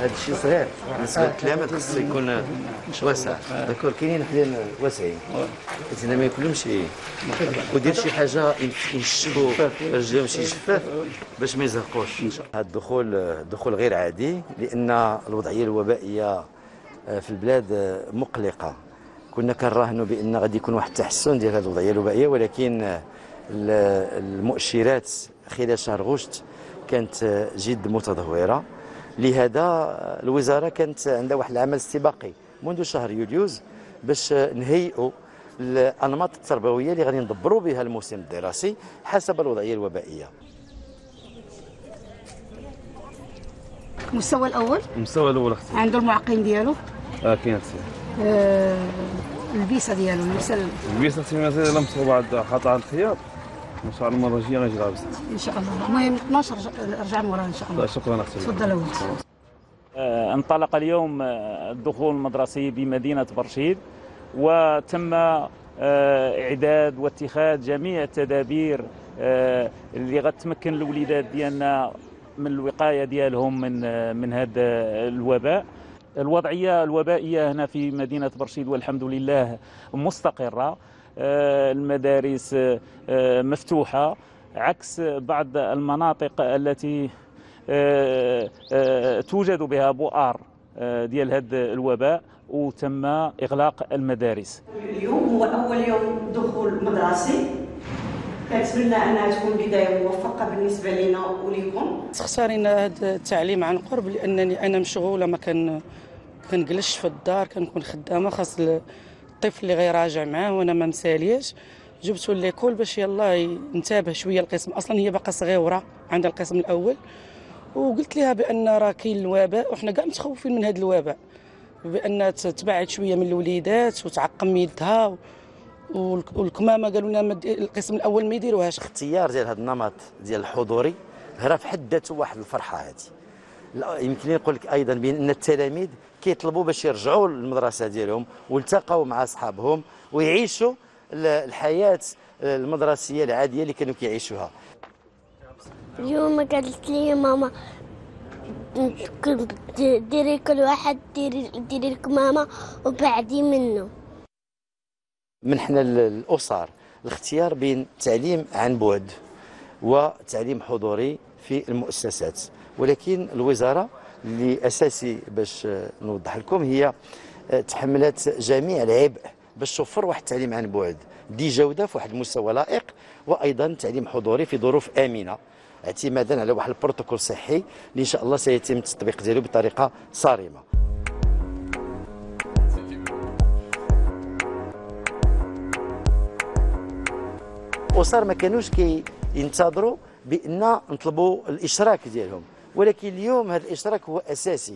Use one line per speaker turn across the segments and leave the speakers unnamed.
هذا الشيء صغير بالنسبه للتلاميذ، خصو يكون واسع. داكور، كاينين حدين واسعين، اذا ما ياكلهمش ودير شي حاجه ينشفوا رجلهم شي جفاف باش ما يزهقوش. هذا الدخول غير عادي، لان الوضعيه الوبائيه في البلاد مقلقه. كنا كنراهنوا بان غادي يكون واحد التحسن ديال هذه الوضعيه الوبائيه، ولكن المؤشرات خلال شهر غشت كانت جد متدهوره. لهذا الوزاره كانت عندها واحد العمل استباقي منذ شهر يوليوز باش نهيئوا الانماط التربويه اللي غادي ندبروا بها الموسم الدراسي حسب الوضعيه الوبائيه.
المستوى الاول
اختي
عنده المعقم ديالو.
كاين اختي.
البيسه ديالو
البيسه اختي مازال لم تصوب بعد قطع الخياط، ان شاء الله المره الجايه غنجي لابسه
ان شاء الله. المهم 12 رجع موراه ان شاء الله.
شكرا اختي.
تفضل اول.
انطلق اليوم الدخول المدرسي بمدينه برشيد، وتم اعداد واتخاذ جميع التدابير اللي غتمكن الوليدات ديالنا من الوقايه ديالهم من هذا الوباء. الوضعيه الوبائيه هنا في مدينه برشيد والحمد لله مستقره، المدارس مفتوحه عكس بعض المناطق التي توجد بها بؤر ديال هذا الوباء وتم اغلاق المدارس.
اليوم هو اول يوم دخول مدرسي، كنتمنى انها تكون بدايه موفقه بالنسبه لنا وليكم.
اختارينا هذا التعليم عن قرب لانني انا مشغوله، ما كنجلسش في الدار، كنكون خدامه، خاص الطفل اللي غيراجع معاه وانا ما مسالياش. جبته ليكول باش يلا ينتبه شويه القسم، اصلا هي باقا صغيره عندها القسم الاول، وقلت لها بان راه كاين الوباء وحنا كاع متخوفين من هذا الوباء، بان تبعد شويه من الوليدات وتعقم يدها، والكمامه قالوا لنا القسم الاول ما يديروهاش.
اختيار ديال هذا النمط ديال الحضوري راه في حد ذاته واحد الفرحه هذه. يمكن نقول لك ايضا بان التلاميذ كيطلبوا باش يرجعوا للمدرسه ديالهم والتقوا مع اصحابهم ويعيشوا الحياه المدرسيه العاديه اللي كانوا كيعيشوها.
اليوم قالت لي ماما ديري كل واحد ديري الكمامه وبعدي منه.
منحنا الاسر الاختيار بين تعليم عن بعد وتعليم حضوري في المؤسسات، ولكن الوزاره اللي اساسي باش نوضح لكم هي تحملت جميع العبء باش توفر واحد التعليم عن بعد ذي جوده في واحد المستوى لائق، وايضا تعليم حضوري في ظروف امنه اعتمادا على واحد البروتوكول صحي اللي ان شاء الله سيتم التطبيق ديالو بطريقه صارمه. الاسر ما كانوش ينتظروا بان نطلبوا الاشراك ديالهم، ولكن اليوم هذا الاشراك هو اساسي.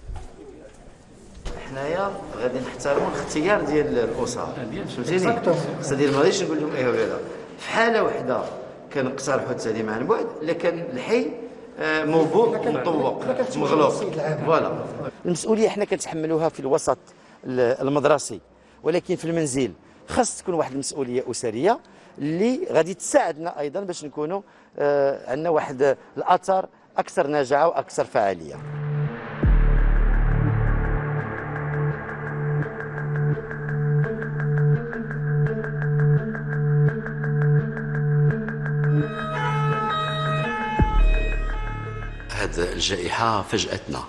حنايا غادي نحترموا الاختيار ديال الاسر، فهمتيني؟ سيدي ما غاديش نقول لهم ايوا هذا في حاله واحده كنقترحوا التعليم عن بعد، لكن الحي موبوء مطوق مغلوق. فوالا المسؤوليه حنا كنتحملوها في الوسط المدرسي، ولكن في المنزل خاص تكون واحد المسؤوليه اسريه اللي غادي تساعدنا ايضا باش نكونوا عندنا واحد الاثر اكثر نجاعه واكثر فعاليه. هذه الجائحه فاجاتنا،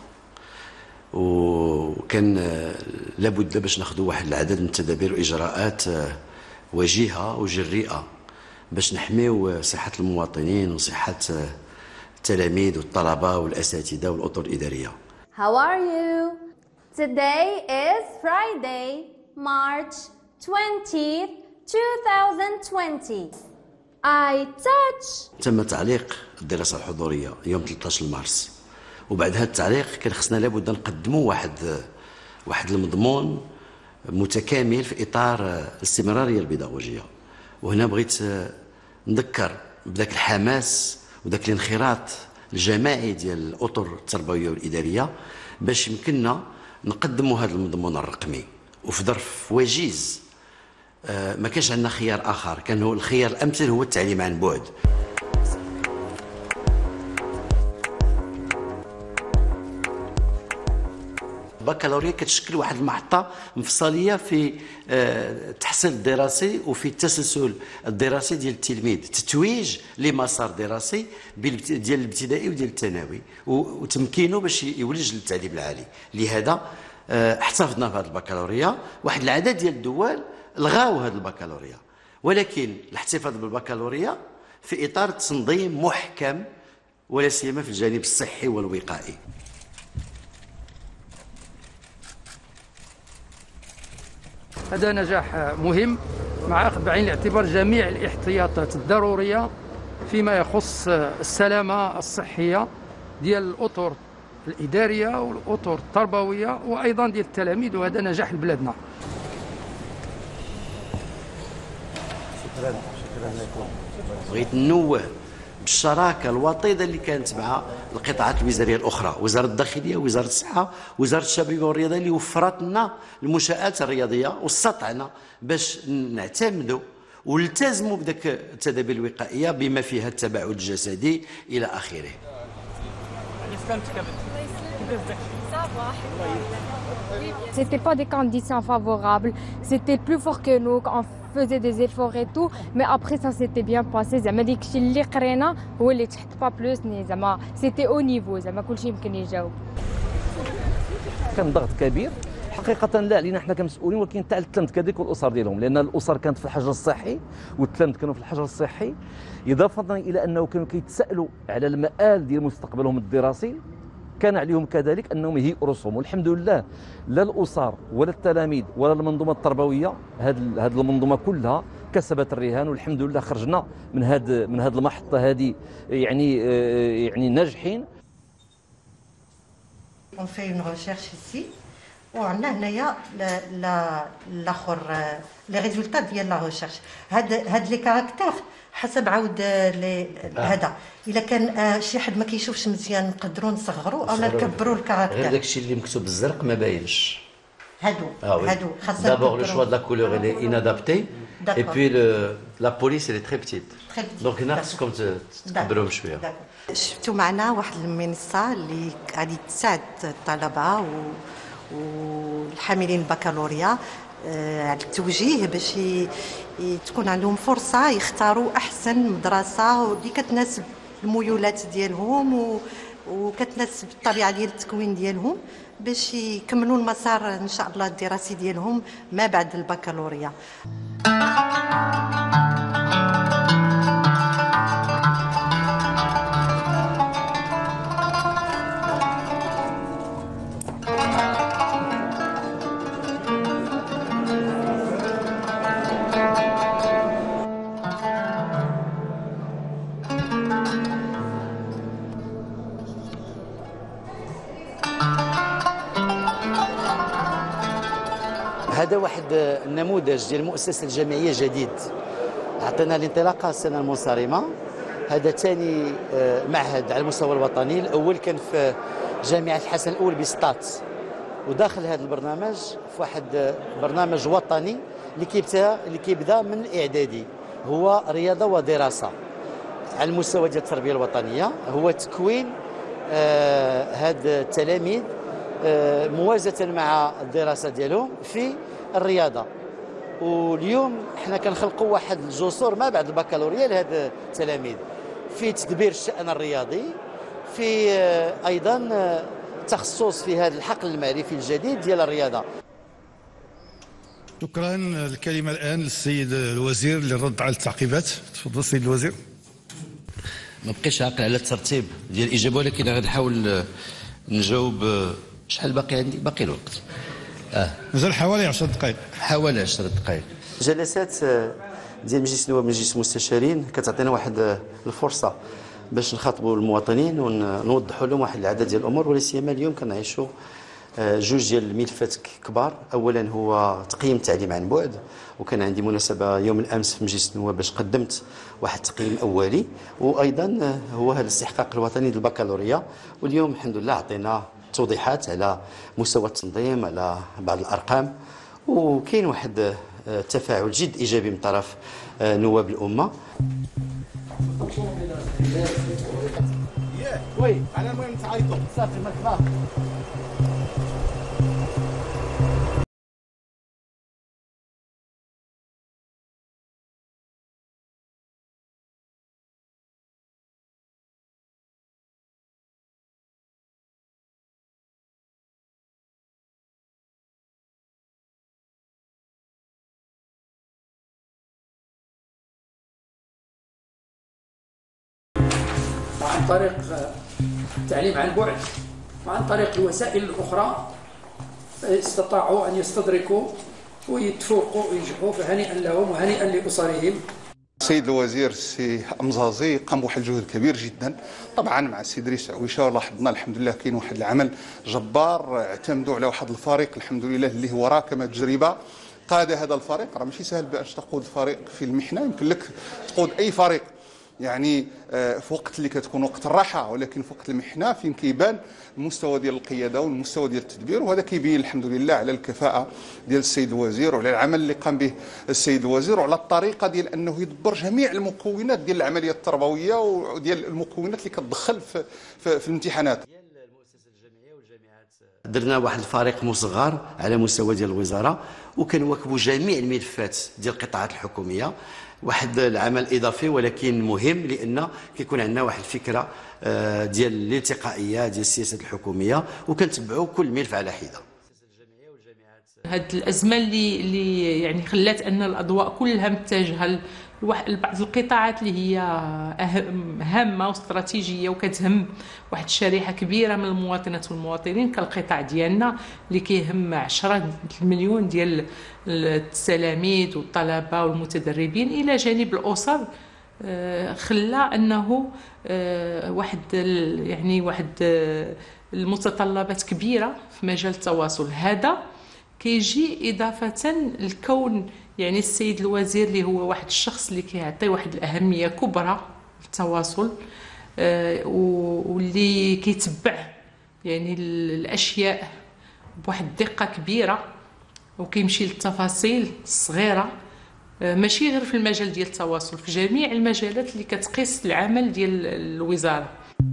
وكان لابد باش ناخذوا واحد العدد من التدابير واجراءات وجيهه وجريئه باش نحميو صحه المواطنين وصحه التلاميذ والطلبه والاساتذه والاطر الاداريه.
How are you? Today is Friday, March 20th, 2020. I touch.
تم تعليق الدراسه الحضوريه يوم 13 مارس، وبعد هذا التعليق كان خصنا لابد نقدموا واحد المضمون متكامل في اطار الاستمراريه البيداغوجيه. وهنا بغيت نذكر بذاك الحماس وذاك الانخراط الجماعي ديال الاطر التربويه والاداريه باش يمكننا نقدموا هذا المضمون الرقمي، وفي ظرف وجيز ما كانش عندنا خيار اخر، كان هو الخيار الامثل هو التعليم عن بعد. البكالوريا كتشكل واحد المحطة مفصلية في التحصيل الدراسي وفي التسلسل الدراسي ديال التلميذ، تتويج لمسار دراسي ديال الابتدائي وديال الثانوي وتمكينه باش يولج للتعليم العالي. لهذا احتفظنا بهذه البكالوريا. واحد العدد ديال الدول لغاو هذه البكالوريا، ولكن الاحتفاظ بالبكالوريا في اطار تنظيم محكم ولا سيما في الجانب الصحي والوقائي.
هذا نجاح مهم مع أخذ بعين الاعتبار جميع الاحتياطات الضرورية فيما يخص السلامة الصحية ديال الأطر الإدارية والأطر التربوية وأيضا ديال التلاميذ، وهذا نجاح لبلادنا.
شكرا لكم. بغيت ننوه بالشراكه الوطيده اللي كانت مع القطاعات الوزاريه الاخرى، وزاره الداخليه، وزاره الصحه، وزاره الشباب والرياضه، اللي وفرت لنا المنشات الرياضيه واستطعنا باش نعتمدوا ونلتزموا بدك التدابير الوقائيه بما فيها التباعد الجسدي الى اخره.
C'était pas des conditions favorables, c'était plus fort que nous, on faisait des efforts et tout, mais après ça s'était bien passé. زعما داكشي اللي قرينا هو اللي تحت با بلوس ني زعما سيتي او نيفو، زعما كلشي يمكن يجاوب.
كان ضغط كبير حقيقة، لا علينا حنا كمسؤولين، ولكن تاع التلاميذ كذلك والاسر ديالهم، لان الاسر كانت في الحجر الصحي والتلاميذ كانوا في الحجر الصحي، اضافة الى انه كانوا كيتسائلوا على المآل ديال مستقبلهم الدراسي. كان عليهم كذلك انهم يهيئوا رؤوسهم، والحمد لله لا الاسر ولا التلاميذ ولا المنظومه التربويه، هذه المنظومه كلها كسبت الرهان، والحمد لله خرجنا من هذه المحطه هذه يعني ناجحين.
On fait une recherche ici وعندنا هنايا الاخر لي ريزولتا ديال لا ريشيرش. هاد لي كاركتير حسب عاود هذا الا كان شي حد ما كيشوفش مزيان نقدروا نصغروا او نكبروا الكاركتير.
غير داكشي اللي مكتوب بالزرق ما باينش.
هادو خاصنا
d'abord le choix de la couleur elle est inadapté et puis la police elle est très petite. donc هنا خصكم تكبروهم شويه.
شفتوا معنا واحد المنصه اللي غادي تساعد الطلبه والحاملين البكالوريا على التوجيه باش تكون عندهم فرصه يختاروا احسن مدرسه واللي كتناسب الميولات ديالهم وكتناسب الطبيعه ديال التكوين ديالهم باش يكملوا المسار ان شاء الله الدراسي ديالهم ما بعد البكالوريا.
هذا واحد النموذج ديال المؤسسه الجامعيه جديد عطينا الانطلاقه السنه المنصرمه. هذا ثاني معهد على المستوى الوطني، الاول كان في جامعه الحسن الاول بسطات، وداخل هذا البرنامج في واحد برنامج وطني اللي كيبدا من الاعدادي، هو رياضه ودراسه على المستوى ديال التربيه الوطنيه، هو تكوين هاد التلاميذ موازة مع الدراسة ديالهم في الرياضة. واليوم حنا كنخلقوا واحد الجسور ما بعد البكالوريا لهاد التلاميذ في تدبير الشأن الرياضي، في أيضا تخصص في هذا الحقل المعرفي الجديد ديال الرياضة.
شكرا. الكلمة الآن للسيد الوزير للرد على التعقيبات. تفضل السيد الوزير.
ما بقيتش عاقل على الترتيب ديال الإجابة، ولكن غادي نحاول نجاوب. شحال باقي عندي؟ باقي الوقت
مازال حوالي 10 دقائق.
حوالي 10 دقائق. جلسات ديال مجلس النواب مجلس المستشارين كتعطينا واحد الفرصه باش نخاطبوا المواطنين ونوضحوا لهم واحد العدد ديال الامور، ولا سيما اليوم كنعيشوا جوج ديال الملفات كبار. اولا هو تقييم التعليم عن بعد، وكان عندي مناسبه يوم الامس في مجلس النواب باش قدمت واحد التقييم اولي، وايضا هو هذا الاستحقاق الوطني للبكالوريا. واليوم الحمد لله عطينا توضيحات على مستوى التنظيم، على بعض الارقام، وكاين واحد تفاعل جد ايجابي من طرف نواب الامه.
وي على المهم تعيطوا صافي ما كبار.
طريق التعليم عن بعد وعن طريق الوسائل الأخرى استطاعوا أن يستدركوا ويتفوقوا وينجحوا، فهنيئا لهم وهنيئا لأسرهم.
السيد الوزير السي أمزازي قام بواحد الجهد كبير جدا، طبعا مع السيد رئيس عويشه لاحظنا الحمد لله كاين واحد العمل جبار، اعتمدوا على واحد الفريق الحمد لله اللي هو راكم تجربه قاد هذا الفريق. راه ماشي سهل باش تقود فريق في المحنه، يمكن لك تقود اي فريق يعني في وقت اللي كتكون وقت الراحه، ولكن في وقت المحنه فين كيبان المستوى ديال القياده والمستوى ديال التدبير، وهذا كيبين الحمد لله على الكفاءه ديال السيد الوزير وعلى العمل اللي قام به السيد الوزير وعلى الطريقه ديال انه يدبر جميع المكونات ديال العمليه التربويه وديال المكونات اللي كتدخل في الامتحانات.
درنا واحد الفريق مصغر على مستوى ديال الوزاره وكنواكبوا جميع الملفات ديال القطاعات الحكوميه، واحد العمل اضافي ولكن مهم لان كيكون عندنا واحد الفكره ديال الالتقائيه ديال السياسات الحكوميه وكنتبعوا كل ملف على حده.
هذه الازمه اللي يعني خلات ان الاضواء كلها متجهه لبعض القطاعات اللي هي هامه واستراتيجيه وكتهم واحد الشريحه كبيره من المواطنات والمواطنين كالقطاع ديالنا اللي كيهم 10 مليون ديال التلاميذ والطلبه والمتدربين الى جانب الاسر. خلى انه واحد المتطلبات كبيره في مجال التواصل. هذا كيجي إضافة لكون يعني السيد الوزير اللي هو واحد الشخص اللي كيعطي واحد الأهمية كبرى للتواصل واللي كيتبع يعني الأشياء بواحد الدقة كبيرة وكيمشي للتفاصيل الصغيرة، ماشي غير في المجال ديال التواصل، في جميع المجالات اللي كتقيس العمل ديال الوزارة.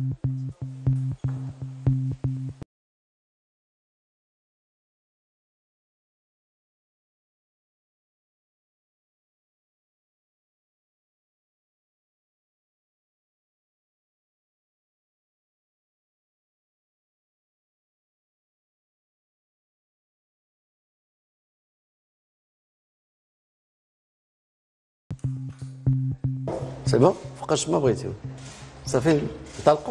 سي بون فوقاش ما بغيتيو صافي نطلقوا.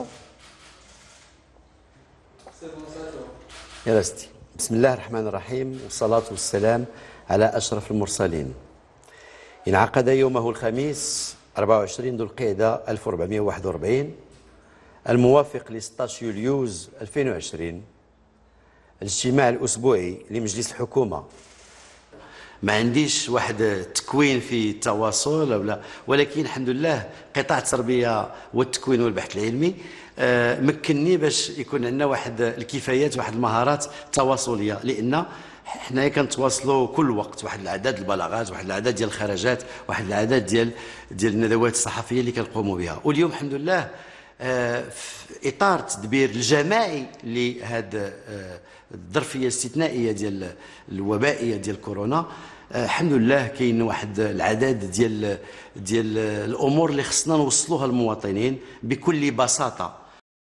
يا ستي بسم الله الرحمن الرحيم والصلاة والسلام على أشرف المرسلين. انعقد يومه الخميس 24 ذو القعدة 1441 الموافق ل 16 يوليوز 2020 الاجتماع الأسبوعي لمجلس الحكومة. ما عنديش واحد التكوين في التواصل ولا، ولكن الحمد لله قطاع التربيه والتكوين والبحث العلمي مكنني باش يكون عندنا واحد الكفايات واحد المهارات التواصليه، لان حنايا كنتواصلوا كل وقت واحد العدد البلاغات، واحد العدد ديال الخرجات، واحد العدد ديال الندوات الصحفيه اللي كنقوموا بها. واليوم الحمد لله في اطار التدبير الجماعي لهذا الظرفيه الاستثنائيه ديال الوبائيه ديال كورونا، الحمد لله كاين واحد العدد ديال الامور اللي خصنا نوصلوها للمواطنين بكل بساطه.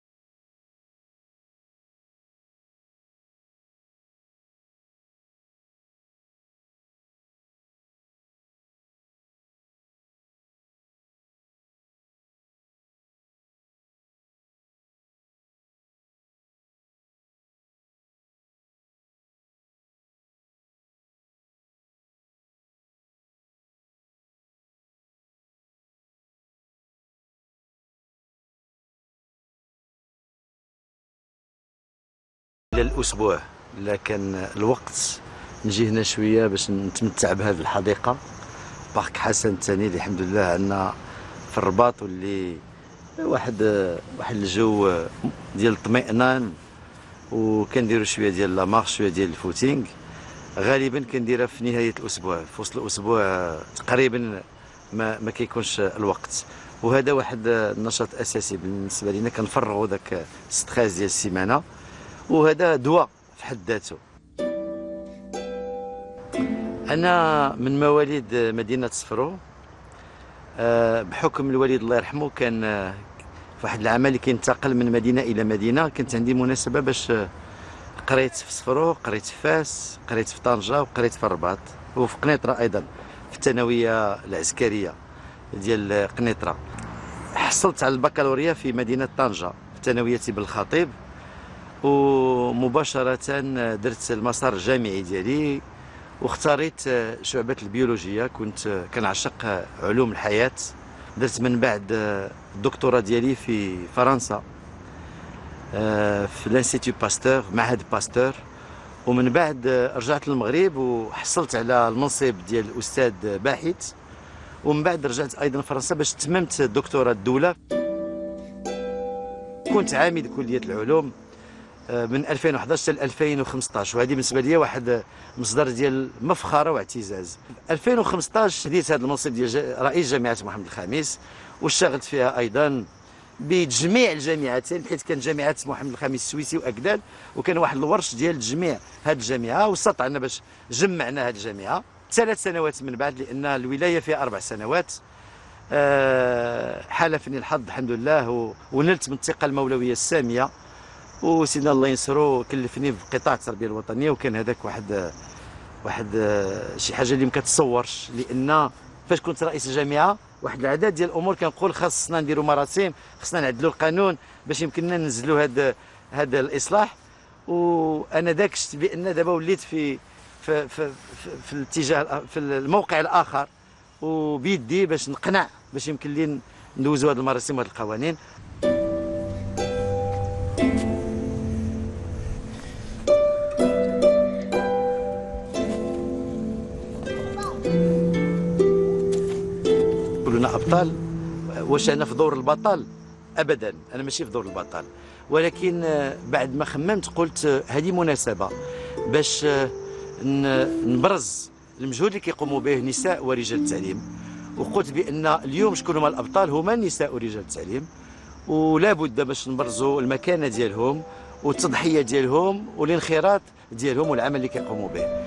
الاسبوع لكن الوقت نجي هنا شويه باش نتمتع بهذه الحديقه بارك حسن الثاني اللي الحمد لله عندنا في الرباط، واللي واحد الجو ديال الاطمئنان، وكنديروا شويه ديال لا مارش شويه ديال الفوتينغ. غالبا كنديرها في نهايه الاسبوع، في وسط الاسبوع تقريبا ما كيكونش الوقت، وهذا واحد النشاط اساسي بالنسبه لنا. كنفرغوا ذاك ستريس ديال السيمانه، وهذا دواء في حد ذاته. أنا من مواليد مدينة صفرو، بحكم الوالد الله يرحمه كان في واحد العمل اللي كينتقل من مدينة إلى مدينة. كانت عندي مناسبة باش قريت في صفرو، قريت في فاس، قريت في طنجة، وقريت في الرباط، وفي قنيطرة أيضا في الثانوية العسكرية ديال قنيطرة. حصلت على البكالوريا في مدينة طنجة في ثانوية بالخطيب، ومباشرة درت المسار الجامعي ديالي واختاريت شعبة البيولوجيا. كنت كنعشق علوم الحياة. درت من بعد الدكتوراه ديالي في فرنسا في لانستيتو باستور، معهد باستور، ومن بعد رجعت للمغرب وحصلت على المنصب ديال الأستاذ باحث، ومن بعد رجعت أيضا لفرنسا باش تممت دكتوراه الدولة. كنت عامل كلية العلوم من 2011 حتى 2015، وهذه بالنسبه لي واحد مصدر ديال مفخره واعتزاز. 2015 شديت هذا المنصب ديال رئيس جامعه محمد الخامس، واشتغلت فيها ايضا بتجميع الجامعتين، حيت كانت جامعه محمد الخامس السويسي واكدال، وكان واحد الورش ديال تجميع هذه الجامعه، واستطعنا باش جمعنا هذه الجامعه 3 سنوات من بعد، لان الولايه فيها 4 سنوات. حالفني الحظ الحمد لله ونلت من الثقه المولويه الساميه، وسيدنا الله ينصرو كلفني بقطاع التربيه الوطنيه، وكان هذاك واحد شي حاجه اللي ما كتصورش، لان فاش كنت رئيس الجامعه واحد العدد ديال الامور كنقول خاصنا نديروا مراسم، خاصنا نعدلوا القانون باش يمكننا ننزلوا هذا الاصلاح. وانا داك شفت بان دابا وليت في الاتجاه في الموقع الاخر، وبيدي باش نقنع باش يمكن لي ندوزوا هذه المراسم وهذه القوانين. كلنا ابطال. واش انا في دور البطل؟ ابدا، انا ماشي في دور البطل، ولكن بعد ما خممت قلت هذه مناسبه باش نبرز المجهود اللي كيقوموا به نساء ورجال التعليم، وقلت بان اليوم شكون هما الابطال؟ هما النساء ورجال التعليم، ولا بد باش نبرزوا المكانه ديالهم والتضحيه ديالهم والانخراط ديالهم والعمل اللي كيقوموا به.